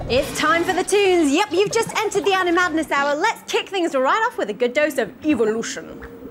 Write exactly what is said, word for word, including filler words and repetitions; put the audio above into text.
It's time for the tunes. Yep, you've just entered the Animadness hour. Let's kick things right off with a good dose of evolution.